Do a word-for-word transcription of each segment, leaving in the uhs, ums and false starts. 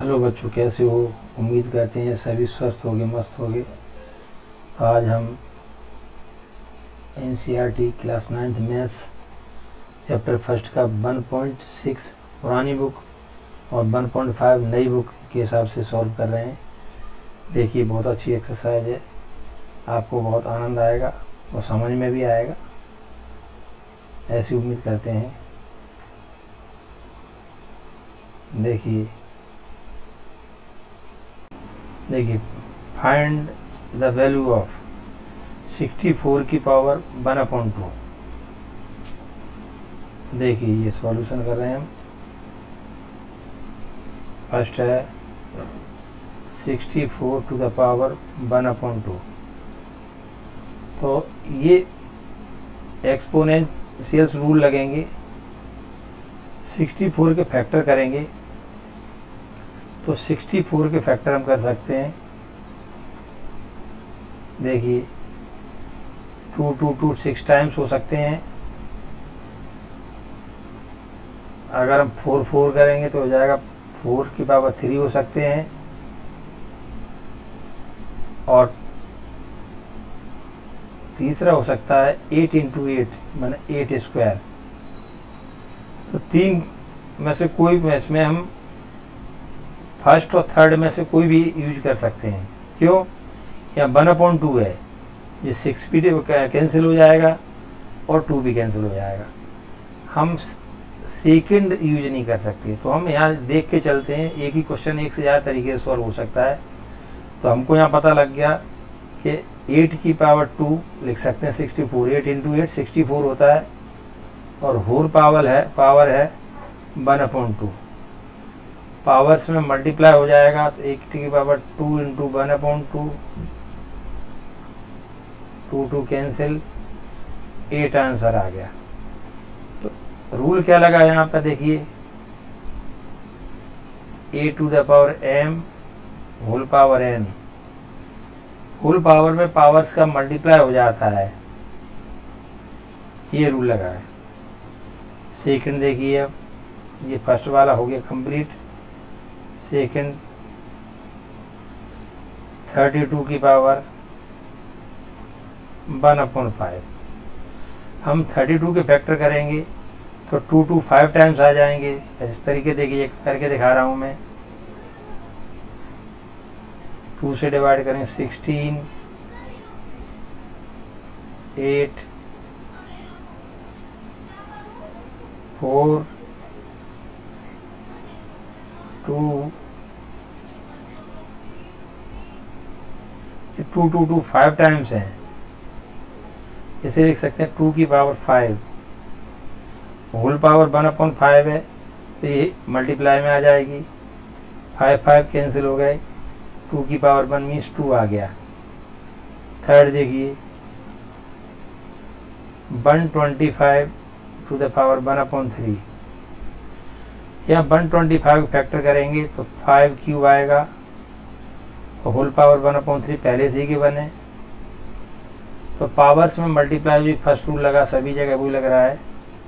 Hello बच्चों, कैसे हो? उम्मीद करते हैं सभी स्वस्थ होंगे, मस्त होंगे। तो आज हम N C R T class ninth maths chapter first का वन पॉइंट सिक्स पुरानी बुक और वन पॉइंट फाइव नई बुक के हिसाब से सॉल्व कर रहे हैं। देखिए, बहुत अच्छी एक्सरसाइज है, आपको बहुत आनंद आएगा और समझ में भी आएगा, ऐसी उम्मीद करते हैं। देखिए देखिए find the value of sixty four की पावर वन अपॉइंट टू। देखिए, ये सॉल्यूशन कर रहे हैं हम। फर्स्ट है sixty four to the power one upon two. तो ये एक्सपोनेंशियल्स रूल लगेंगे, सिक्सटी फोर के फैक्टर करेंगे तो सिक्सटी फोर के फैक्टर हम कर सकते हैं। देखिए, two two two six times हो सकते हैं। अगर हम फोर फोर करेंगे तो हो जाएगा फोर की पावर थ्री हो सकते हैं, और तीसरा हो सकता है एट इंटू एट माने एट स्क्वायर। तो तीन में से कोई में इसमें हम फर्स्ट और थर्ड में से कोई भी यूज कर सकते हैं। क्यों? यहाँ वन अपॉइंट टू है, ये सिक्स भी कैंसिल हो जाएगा और टू भी कैंसिल हो जाएगा। हम सेकंड यूज नहीं कर सकते, तो हम यहाँ देख के चलते हैं। एक ही क्वेश्चन एक से ज़्यादा तरीके से सॉल्व हो सकता है। तो हमको यहाँ पता लग गया कि एट की पावर टू लिख सकते हैं sixty four, eight into eight sixty four होता है, और होल पावर है पावर है वन अपॉइंट टू। पावर्स में मल्टीप्लाई हो जाएगा तो एक की power two into one upon two, two two cancel, eight answer आ गया। तो रूल क्या लगा यहाँ पे? देखिए, A to the power M whole power N. Whole power में पावर्स का मल्टीप्लाई हो जाता है, ये रूल लगा है। सेकंड देखिए, अब ये फर्स्ट वाला हो गया कंप्लीट। सेकंड थर्टी टू की पावर वन अपॉइंट फाइव। हम थर्टी टू के फैक्टर करेंगे तो टू टू फाइव टाइम्स आ जाएंगे। इस तरीके देखिए करके दिखा रहा हूँ मैं। टू से डिवाइड करेंगे sixteen, eight, four, two, two two two five times हैं। इसे लिख सकते हैं टू की power five. Whole power one upon five है, तो ये मल्टीप्लाई में आ जाएगी। फाइव फाइव कैंसिल हो गए, टू की पावर वन मीन्स टू आ गया। थर्ड देखिए, one twenty five to the power one upon three. यहाँ वन ट्वेंटी फाइव फैक्टर करेंगे तो फाइव क्यूब आएगा, और whole power one upon three पहले से ही के बने। तो पावर्स में मल्टीप्लाई जो फर्स्ट रूल लगा सभी जगह वही लग रहा है,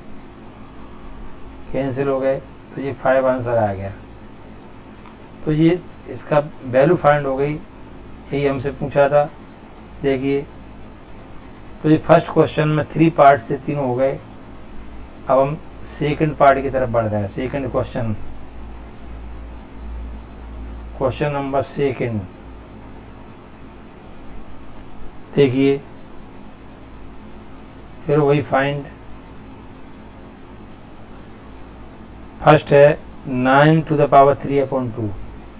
कैंसिल हो गए, तो ये फाइव आंसर आ गया। तो ये इसका वैल्यू फाइंड हो गई, यही हमसे पूछा था। देखिए, तो ये फर्स्ट क्वेश्चन में थ्री पार्ट से तीन हो गए। अब हम सेकंड पार्ट की तरफ बढ़ रहे हैं। Second question, question number second देखिए, फिर वही फाइंड। फर्स्ट है nine to the power three upon two.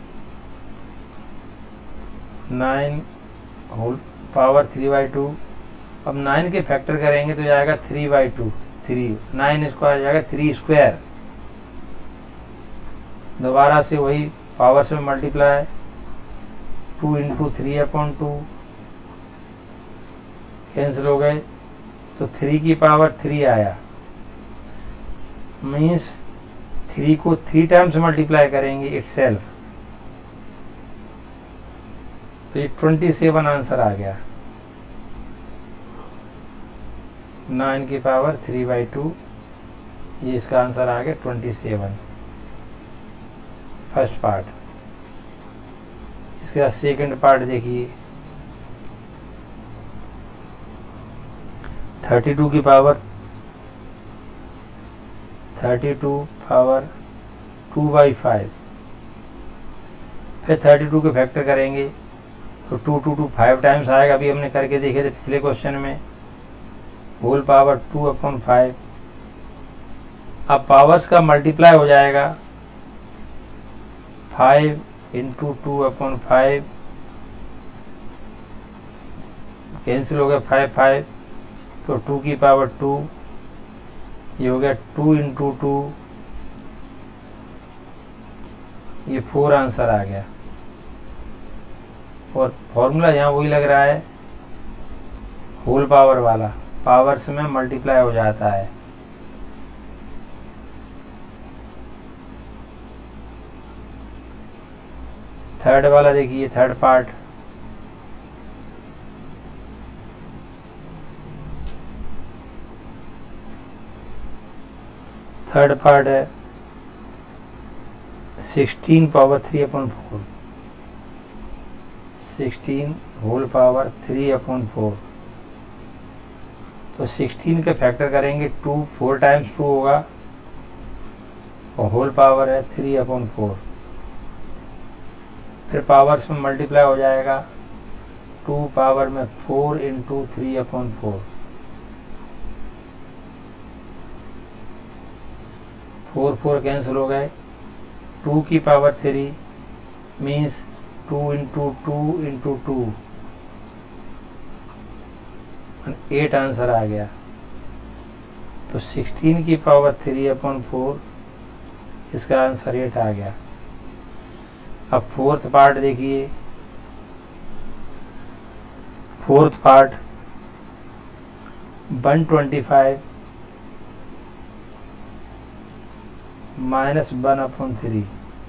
Nine whole power three by two. अब नाइन के फैक्टर करेंगे तो जाएगा three by two, three, nine इसको आ जाएगा थ्री स्क्वायर। दोबारा से वही पावर से multiply, two into three upon two, cancel हो गए, तो थ्री की पावर थ्री आया। मीन्स थ्री को थ्री टाइम्स मल्टीप्लाई करेंगे इटसेल्फ, तो ये ट्वेंटी सेवन आंसर आ गया। नाइन की पावर थ्री बाई टू, ये इसका आंसर आ गया ट्वेंटी सेवन। First part. इसके बाद सेकंड पार्ट देखिए, थर्टी टू की power thirty two power two by five, फिर थर्टी टू के फैक्टर करेंगे तो two two two five times आएगा, अभी हमने करके देखे थे पिछले क्वेश्चन में, whole power two upon five. अब पावर्स का मल्टीप्लाई हो जाएगा, five into two upon five, cancel हो गया फाइव फाइव, तो टू की पावर टू, ये हो गया टू इंटू टू, ये फोर आंसर आ गया। और फॉर्मूला यहाँ वही लग रहा है, होल पावर वाला, पावर्स में मल्टीप्लाई हो जाता है। थर्ड वाला देखिए, थर्ड पार्ट, थर्ड पार्ट है sixteen power three upon four, sixteen whole power three upon four. तो सिक्सटीन के फैक्टर करेंगे, टू फोर टाइम्स टू होगा, और होल पावर है थ्री अपॉन फोर। फिर पावर्स में मल्टीप्लाई हो जाएगा, टू पावर में four into three upon four, four four cancel हो गए, टू की power three means two into two into two, eight answer आ गया। तो सिक्सटीन की पावर थ्री अपॉन फोर, इसका आंसर एट आ गया। अब फोर्थ पार्ट देखिए, fourth part one twenty five minus one upon three.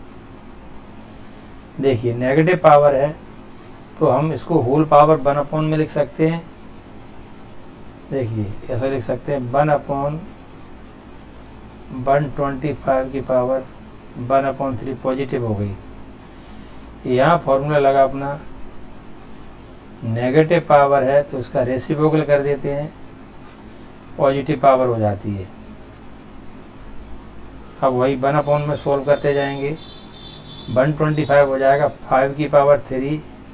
देखिए नेगेटिव पावर है तो हम इसको होल पावर वन अपॉन में लिख सकते हैं। देखिए ऐसा लिख सकते हैं, one upon one twenty five की power one upon three, positive हो गई। यहाँ फॉर्मूला लगा अपना, नेगेटिव पावर है तो इसका रेसिप्रोकल कर देते हैं, पॉजिटिव पावर हो जाती है। अब वही वन अपॉन में सोल्व करते जाएंगे, वन ट्वेंटी फाइव हो जाएगा फाइव की power three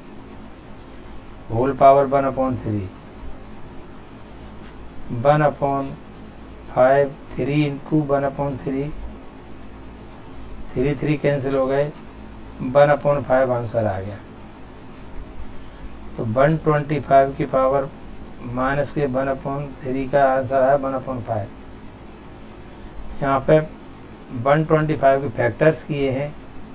whole power one upon three, one upon five, three into one upon three, three three cancel हो गए, वन अपॉन फाइव आंसर आ गया। तो वन ट्वेंटी फाइव की पावर माइनस के वन अपॉन थ्री का answer है one upon five. यहाँ पे वन ट्वेंटी फाइव के फैक्टर्स किए हैं,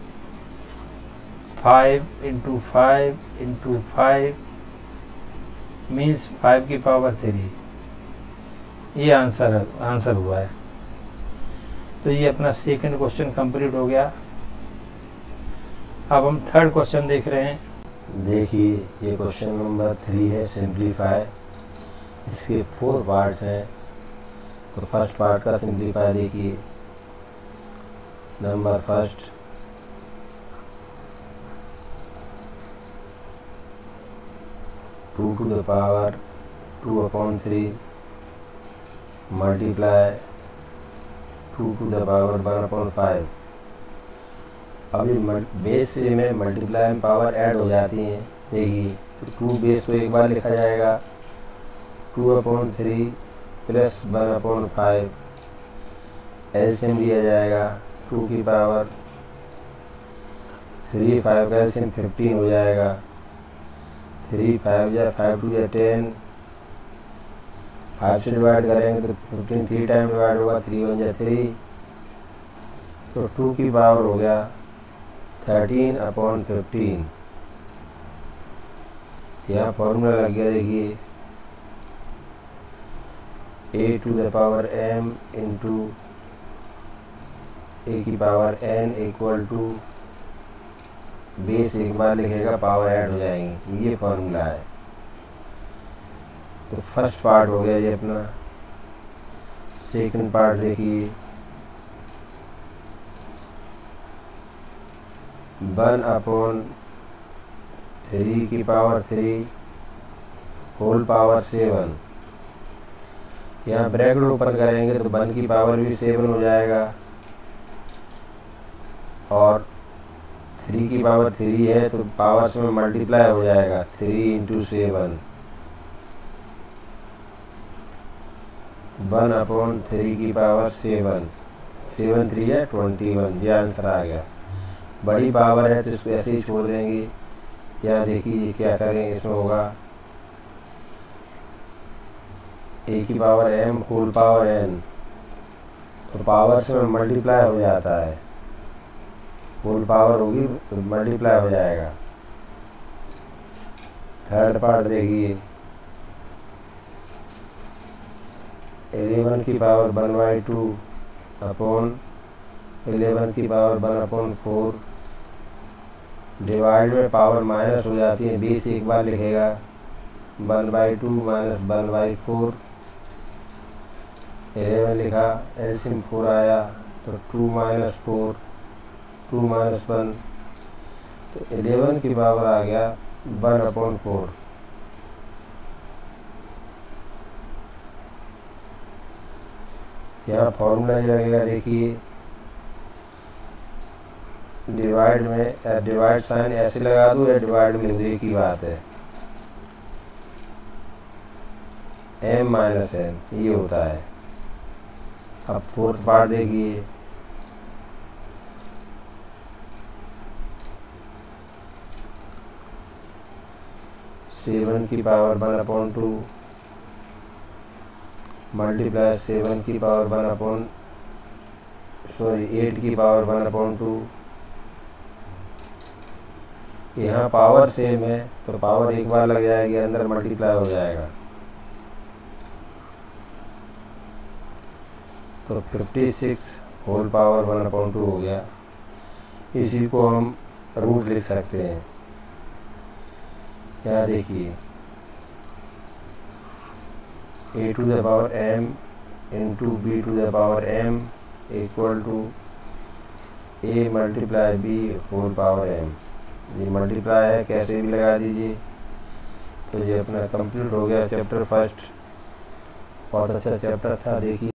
five into five into five means five की पावर थ्री, ये आंसर आंसर हुआ है। तो ये अपना सेकंड क्वेश्चन कंप्लीट हो गया। अब हम थर्ड क्वेश्चन देख रहे हैं। देखिए ये क्वेश्चन नंबर थ्री है, सिंप्लीफाई। इसके फोर पार्ट्स हैं। तो फर्स्ट पार्ट का सिंप्लीफाई देखिए, number first two to the power two upon three multiply two to the power one upon five. अभी बेस से में मल्टीप्लाई में पावर ऐड हो जाती हैं। देखिए तो टू बेस को एक बार लिखा जाएगा, two upon three plus one upon five, LCM लिया जाएगा, टू की पावर थ्री फाइव का एलसीएम फिफ्टीन हो जाएगा, थ्री फाइव या फाइव टू या टेन, फाइव से डिवाइड करेंगे तो फिफ्टीन थ्री टाइम डिवाइड होगा, थ्री वन या थ्री, तो टू की पावर हो गया थर्टीन अपॉन फिफ्टीन। यहाँ फॉर्मूला लग गया, देखिए A to the power M into A की power N equal to base एक बार लिखेगा, पावर ऐड हो जाएंगी, ये फॉर्मूला है। तो फर्स्ट पार्ट हो गया ये अपना। सेकंड पार्ट देखिए, वन अपॉन थ्री की power three whole power seven. यहाँ ब्रैकेट ओपन करेंगे तो वन की पावर भी सेवन हो जाएगा और थ्री की पावर थ्री है तो पावर्स में मल्टीप्लाई हो जाएगा, three into seven, one upon three की पावर सेवन, सेवन थ्री है ट्वेंटी वन, ये आंसर आ गया। बड़ी पावर है तो इसको ऐसे ही छोड़ देंगे। यहाँ देखिए क्या करेंगे, इसमें होगा ए की power M whole power N, तो पावर से मल्टीप्लाई हो जाता है, होल पावर होगी तो मल्टीप्लाई हो जाएगा। थर्ड पार्ट देखिए, इलेवन की power one by two upon eleven की power one upon four, divide में पावर माइनस हो जाती है, बीस एक बार लिखेगा, one by two minus one by four, eleven लिखा, एलसीएम फोर आया तो two minus four, two minus one, तो इलेवन की पावर आ गया वन अपॉन फोर। यहाँ फॉर्मूला ये लगेगा, देखिए डिवाइड में डिवाइड साइन ऐसे लगा दो या डिवाइड में लिख दो, एक ही बात है, एम माइनस एन ये होता है। अब फोर्थ पार्ट देखिए, सेवन की power one upon two multiply seven की power one upon sorry eight की पावर वन अपॉन टू। यहाँ पावर सेम है तो पावर एक बार लग जाएगी, अंदर मल्टीप्लाई हो जाएगा, तो fifty six whole power one upon two हो गया। इसी को हम रूट लिख सकते हैं। यहाँ देखिए A to the power M into B to the power M equal to A multiply B whole power M. ये मल्टीप्लाई है, कैसे भी लगा दीजिए। तो ये अपना कंप्लीट हो गया चैप्टर फर्स्ट। बहुत अच्छा चैप्टर था, देखिए।